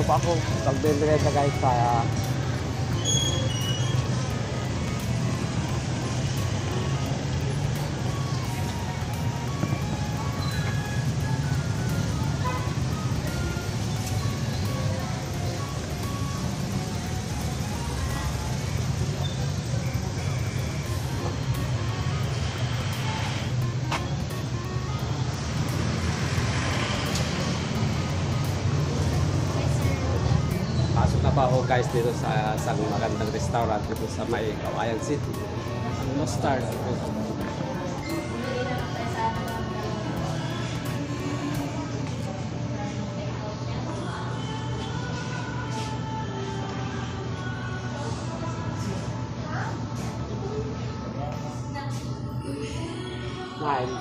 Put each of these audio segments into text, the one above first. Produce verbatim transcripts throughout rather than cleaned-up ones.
dito pa ako. Nagbe-renta guys sa pa ako guys dito sa isang magandang restaurant dito sa may Kawayan City. Ang Mustard. Nine.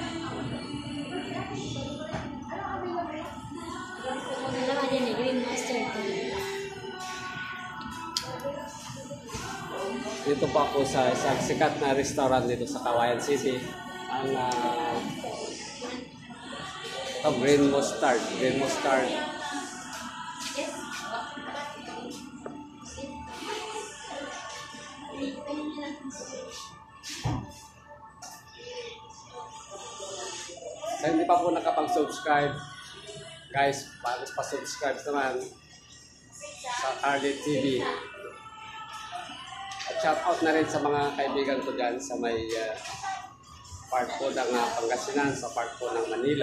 Dito po ako sa isang sikat na restaurant dito sa Kawayan City. Ang uh, oh, Green Mustard. Green Mustard. Sa hindi pa po nakapag-subscribe, guys, bagus pa-subscribe naman sa R D T V. Shout out na rin sa mga kaibigan ko dyan sa may uh, part po ng uh, Pangasinan, sa part po ng Manila.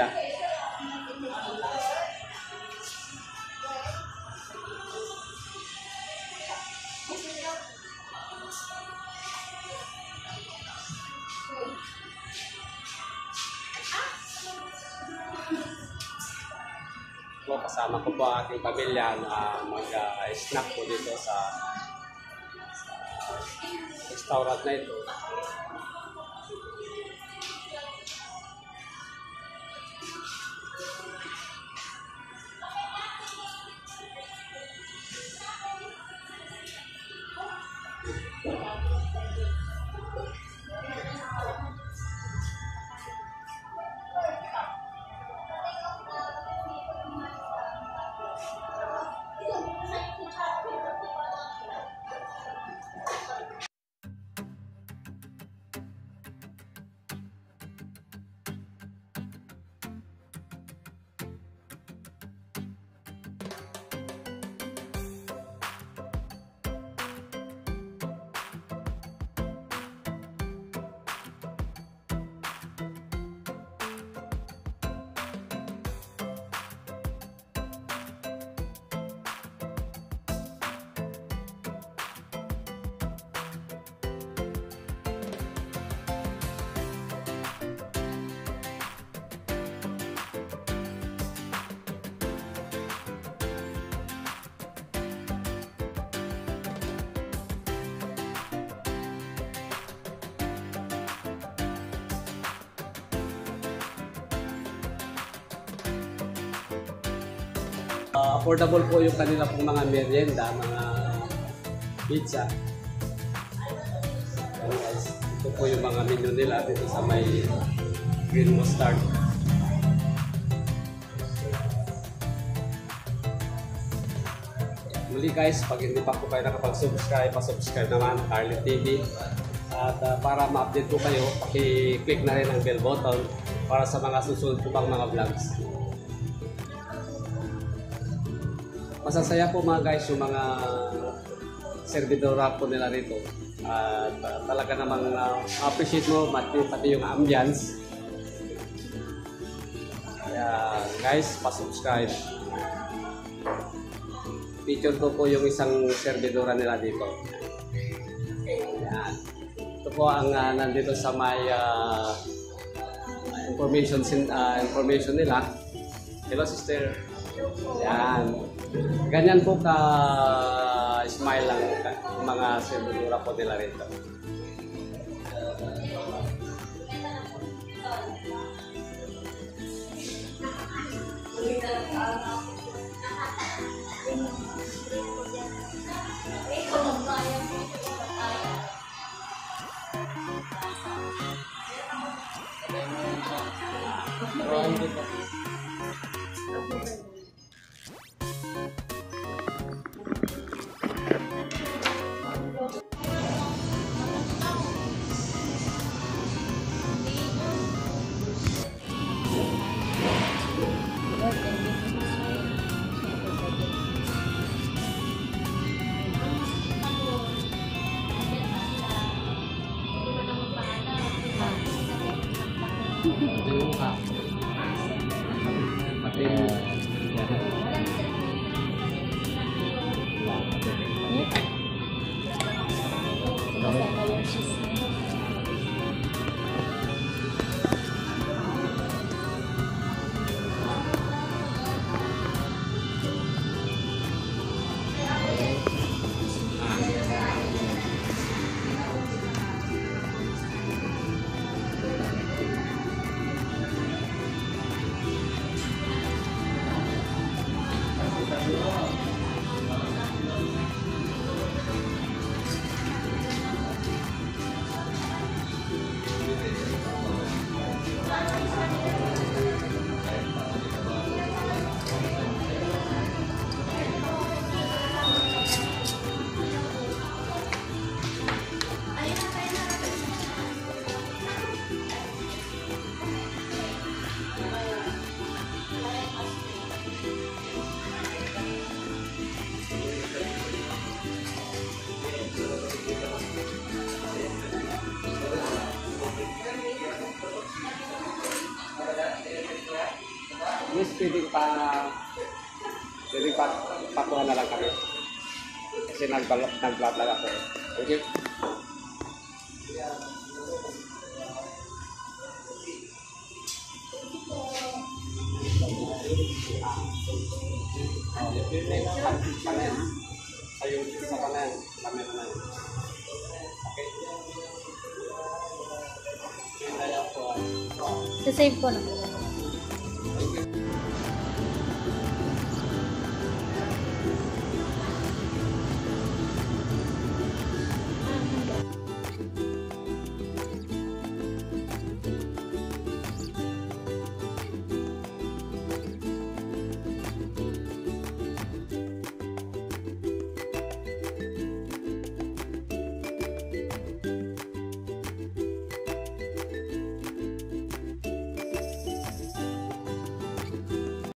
So, kasama ko po ang ating pamilya na mag-snack uh, po dito sa restaurant na ito. Uh, affordable po yung kanila pong mga merienda, mga pizza. And guys, ito po yung mga menu nila dito sa may Green Mustard. Muli guys, pag hindi pa po kayo nakapag-subscribe, pa-subscribe naman Carly T V. At uh, para ma-update po kayo, paki-click na rin ang bell button para sa mga susunod po pang mga vlogs. Masasaya po mga guys yung mga servidora po nila rito. At uh, talaga namang uh, appreciate mo pati, pati yung ambience. Kaya guys, pa-subscribe. Feature ko po yung isang servidora nila dito. Ayan. Ito po ang uh, nandito sa may uh, information, uh, information nila. Hello sister. Ayan. Ganyan po ka smile lang yung mga servidora po nila rito. Miss, pwede pa, pwede pa, pakuha na lang kami. Kasi nag-vlog nag-vlog lang ako. Thank you. Ayun, sa kanan. Kami naman. Okay. Sasave ko na.